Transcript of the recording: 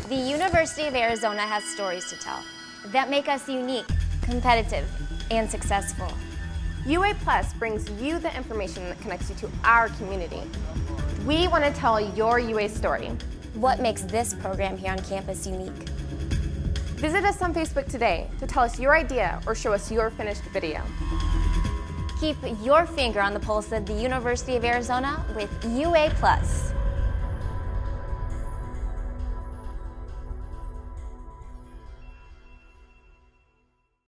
The University of Arizona has stories to tell that make us unique, competitive, and successful. UA Plus brings you the information that connects you to our community. We want to tell your UA story. What makes this program here on campus unique? Visit us on Facebook today to tell us your idea or show us your finished video. Keep your finger on the pulse of the University of Arizona with UA Plus.